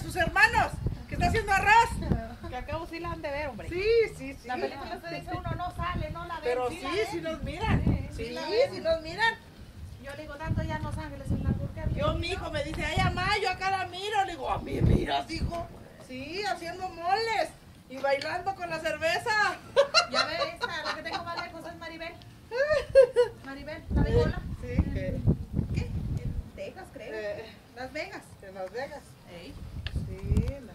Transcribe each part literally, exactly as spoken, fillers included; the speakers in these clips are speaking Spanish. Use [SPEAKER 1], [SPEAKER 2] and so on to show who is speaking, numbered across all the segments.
[SPEAKER 1] sus hermanos, que está haciendo arroz.
[SPEAKER 2] Que acabo sí la han de ver, hombre.
[SPEAKER 1] Sí, sí, sí.
[SPEAKER 2] La película se dice uno no sale, no la ve.
[SPEAKER 1] Pero
[SPEAKER 2] sí,
[SPEAKER 1] sí,
[SPEAKER 2] la ven.
[SPEAKER 1] sí nos miran.
[SPEAKER 2] Sí,
[SPEAKER 1] Sí,
[SPEAKER 2] sí la ven.
[SPEAKER 1] sí nos miran.
[SPEAKER 2] Yo le digo, tanto ya en Los Ángeles, en la Albuquerque.
[SPEAKER 1] Yo, mi hijo me dice, ay, mamá, yo acá la miro. Le digo, a mí miras, hijo. Sí, haciendo moles y bailando con la cerveza.
[SPEAKER 2] Ya ve, esta, la que tengo más lejos es Maribel. Maribel, ¿la de Cola?
[SPEAKER 1] Sí, que...
[SPEAKER 2] ¿Qué? En Texas, creo.
[SPEAKER 1] Eh,
[SPEAKER 2] Las Vegas.
[SPEAKER 1] en Las Vegas.
[SPEAKER 2] Ey.
[SPEAKER 1] Sí, la...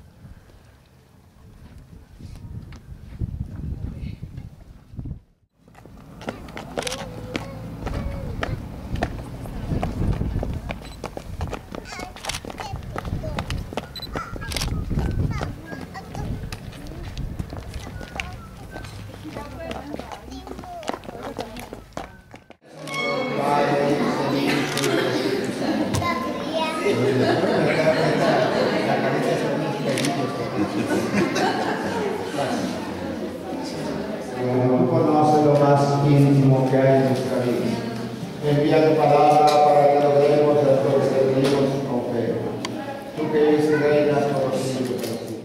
[SPEAKER 3] Tú conoces lo más íntimo que hay en nuestra vida. Envía tu palabra para que logremos lo que servimos con fe. Tú que eres y reinas por los siglos de los siglos.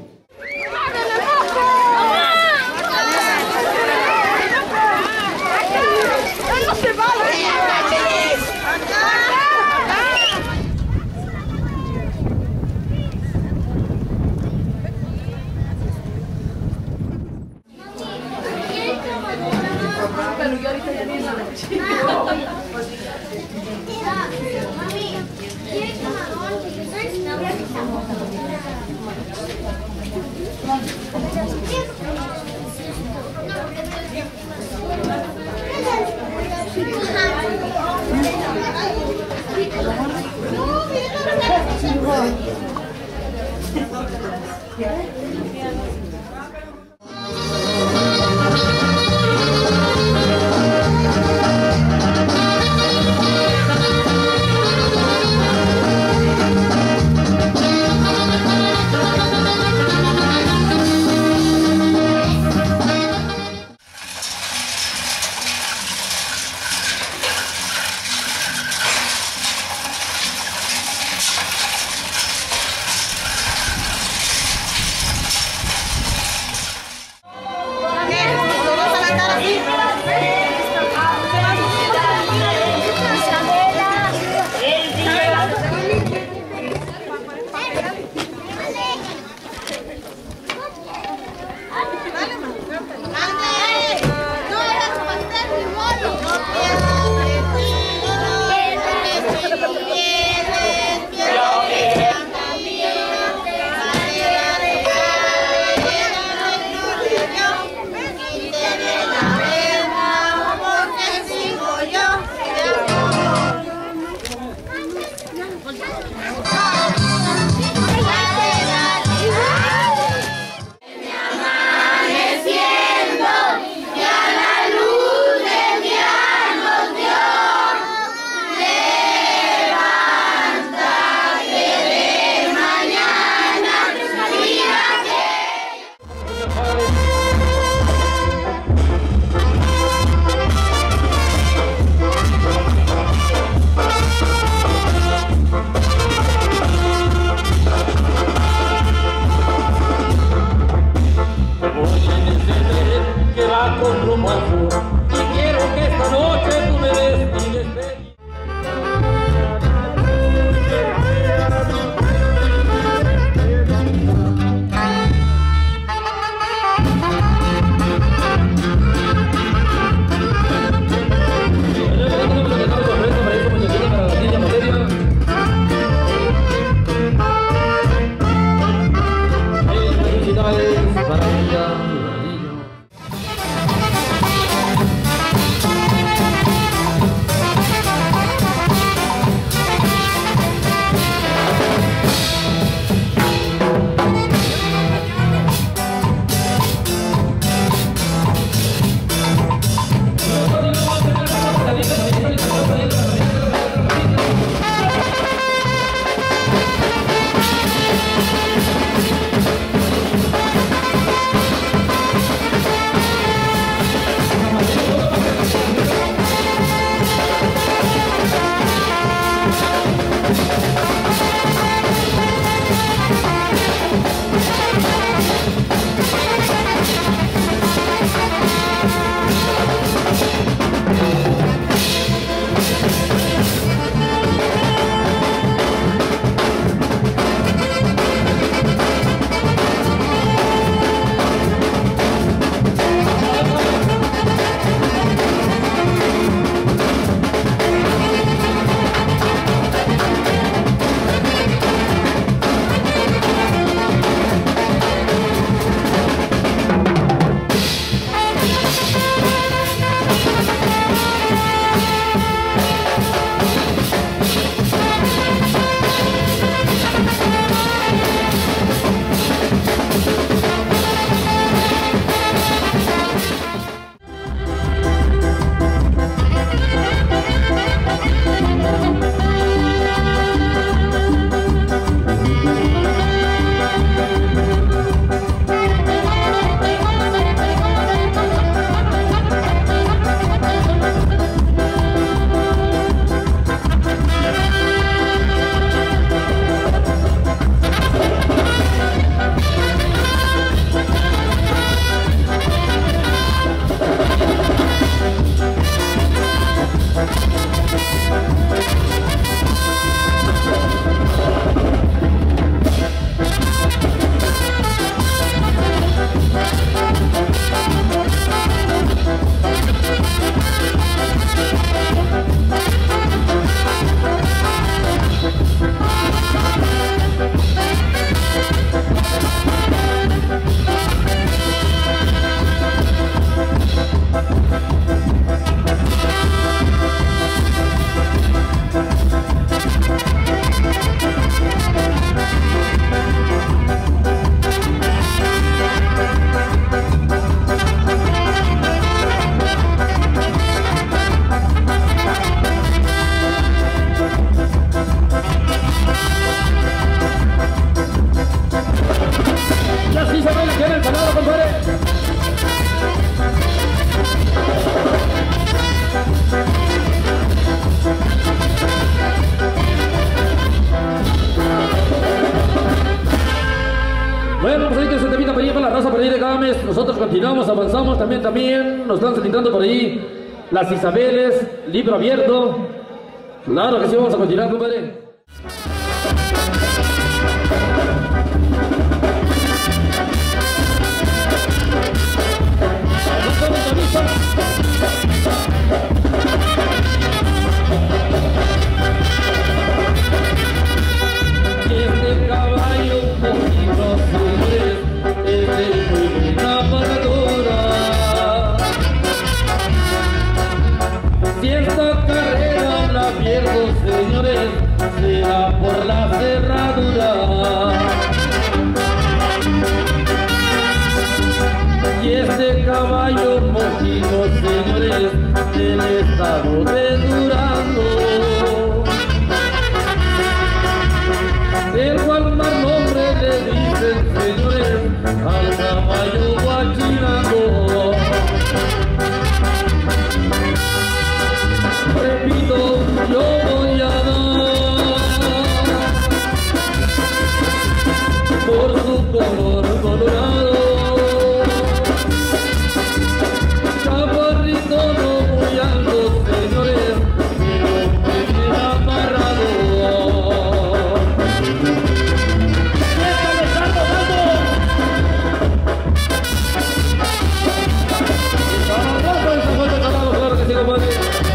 [SPEAKER 4] raza por ahí de Gámez, nosotros continuamos, avanzamos, también, también, nos están solicitando por ahí las Isabeles, libro abierto. Claro que sí, vamos a continuar, compadre. Señores, será por la cerradura. Y este caballo mojido, señores, del estado de Durango, del cual más nombre le dicen, señores, al caballo guachinango. Repito, yo voy a dar por su color colorado. Chaparrito no muy alto, señores, pero muy bien amarrado. ¡Éstale, salto, salto! ¡Vamos, esa fuerte calado, claro que sí, compadre!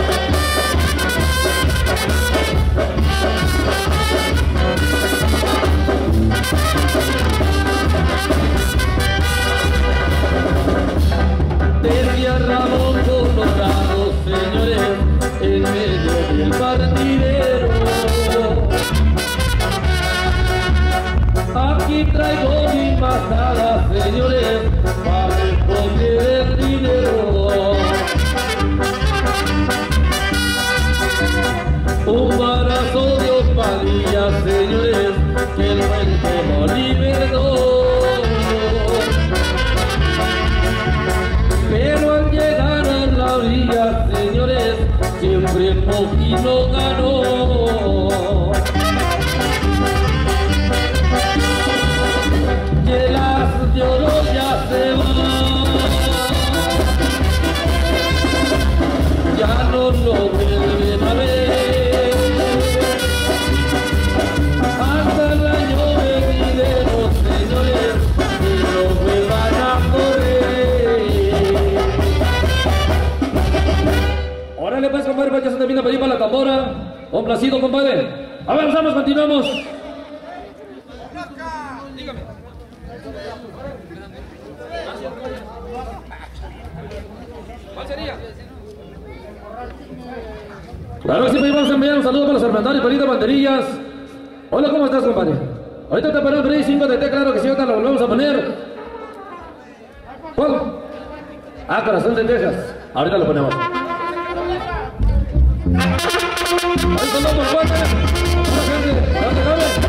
[SPEAKER 4] Decía Ramón Colorado, señores, en medio del partidero. Aquí traigo mi masada, señores, para recoger el dinero. Un barazo de Opadilla, señores, que el buen lo liberó. Pero al llegar a la orilla, señores, siempre Mojino ganó. Que las de oro ya se van, ya no lo vuelven a ver. Hasta el año venidero, señores, que no vuelvan a correr. Órale pues, compadre, pues ya se termina para ir para la tambora. Complacido, compadre. Avanzamos, continuamos. Dígame. ¿Cuál sería? Claro que sí, pues vamos a enviar un saludo para los hermandarios, Perito Banderillas. Hola, ¿cómo estás, compadre? Ahorita te ponemos por ahí cinco de té, claro que sí, ahorita lo volvemos a poner. ¿Cuál? Ah, Corazón de Texas. Ahorita lo ponemos. Ahí saludos, fuerte. Hola, gente. ¿Dónde cabe?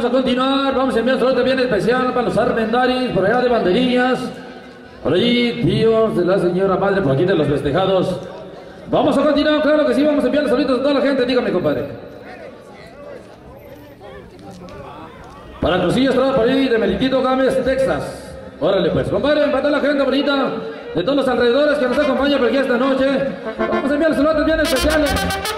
[SPEAKER 4] vamos a continuar. Vamos a enviar un saludo bien especial para los armendaris, por allá de Banderillas. Por allí, tíos de la señora madre, por aquí de los festejados. Vamos a continuar, claro que sí, vamos a enviar saludos a toda la gente, dígame, compadre. Para Crucillo Estrada, por ahí de Melitito Gámez, Texas. Órale pues, compadre, para toda la gente bonita de todos los alrededores que nos acompaña por aquí esta noche. Vamos a enviar saludos bien especiales.